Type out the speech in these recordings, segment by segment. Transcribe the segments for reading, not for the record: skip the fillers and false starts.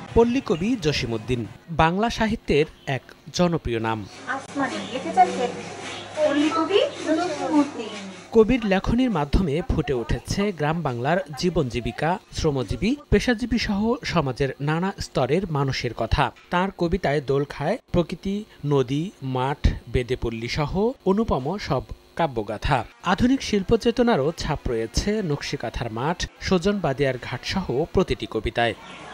পল্লীকবি জসিমউদ্দিন বাংলা সাহিত্যের এক জনপ্রিয় নাম। কবির লেখনীর মাধ্যমে ফুটে উঠেছে গ্রাম বাংলার জীবন জীবিকা, শ্রমজীবী, পেশাজীবী সহ সমাজের নানা স্তরের মানুষের কথা। তার কবিতায় দোল খায় প্রকৃতি, নদী, মাঠ, বেদেপল্লী সহ অনুপম সব কাব্যগাথা। আধুনিক শিল্পচেতনারও ছাপ রয়েছে নকশিকাঁথার মাঠ, সজন বাদিয়ার ঘাট সহ প্রতিটি কবিতায়।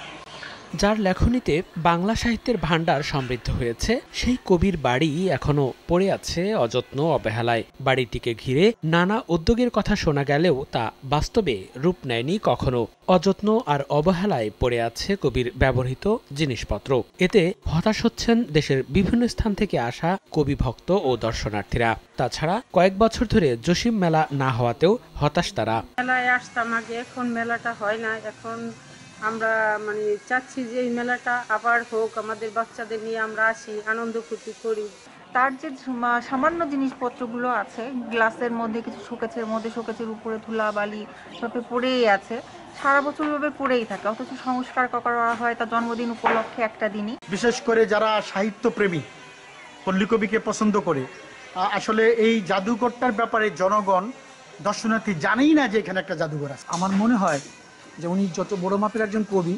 যার লেখনীতে বাংলা সাহিত্যের ভাণ্ডার সমৃদ্ধ হয়েছে, সেই কবির বাড়ি এখনো পড়ে আছে অযত্ন অবহেলায়। বাড়িটিকে ঘিরে নানা উদ্যোগের কথা শোনা গেলেও তা বাস্তবে রূপ নেয়নি কখনো। অযত্ন আর অবহেলায় পড়ে আছে কবির ব্যবহৃত জিনিসপত্র। এতে হতাশ হচ্ছেন দেশের বিভিন্ন স্থান থেকে আসা কবি ভক্ত ও দর্শনার্থীরা। তাছাড়া কয়েক বছর ধরে জসিম মেলা না হওয়াতেও হতাশ তারা। মেলায় আসতাম আগে, এখন মেলাটা হয় না। এখন আমরা চাচ্ছি যে এই মেলাটা আবার হোক, আমাদের বাচ্চাদের নিয়ে আমরা আসি, আনন্দ ফুর্তি করি। তার যে সামান্য জিনিসপত্রগুলো আছে, গ্লাসের মধ্যে কিছু শোকেছের মধ্যে, শোকেছের উপরে ধুলাবালি সবে পড়েই আছে, সারা বছর ভাবে পড়েই থাকে, অথচ সংস্কার করা হয় তার জন্মদিন উপলক্ষে একটা দিনই। বিশেষ করে যারা সাহিত্যপ্রেমী, পল্লীকবিকে পছন্দ করে, আসলে এই জাদুঘরটার ব্যাপারে জনগণ, দর্শনার্থী জানেই না যে এখানে একটা জাদুঘর আছে। আমার মনে হয় যে উনি যত বড় মাপের একজন কবি,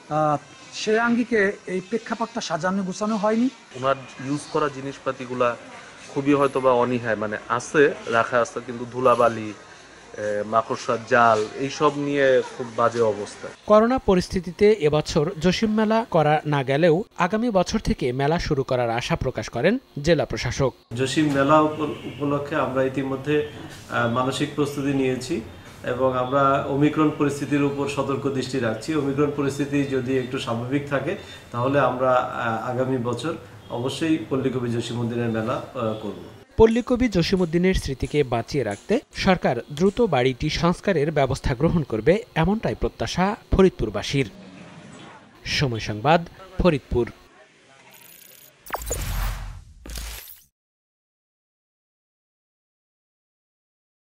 সে আঙ্গিকে এই প্রেক্ষাপটটা সাজানো গুছানো হয়নি। ওনার ইউজ করা জিনিসপাতিগুলা খুবই হয়তো বা অনীহায় আছে, রাখা আছে, কিন্তু ধুলাবালি, মাকড়সার জাল এইসব নিয়ে খুব বাজে অবস্থা। করোনা পরিস্থিতিতে এবছর জসিম মেলা করা না গেলেও আগামী বছর থেকে মেলা শুরু করার আশা প্রকাশ করেন জেলা প্রশাসক। জসিম মেলা উপলক্ষে আমরা ইতিমধ্যে মানসিক প্রস্তুতি নিয়েছি এবং আমরা ওমিক্রন পরিস্থিতির উপর সতর্ক দৃষ্টি রাখছি। ওমিক্রন পরিস্থিতি যদি একটু স্বাভাবিক থাকে তাহলে আমরা আগামী বছর অবশ্যই পল্লীকবি জসিমউদ্দিনের মেলা করব। পল্লীকবি জসিমউদ্দিনের স্মৃতিকে বাঁচিয়ে রাখতে সরকার দ্রুত বাড়িটি সংস্কারের ব্যবস্থা গ্রহণ করবে, এমনটাই প্রত্যাশা ফরিদপুরবাসীর। সময় সংবাদ, ফরিদপুর।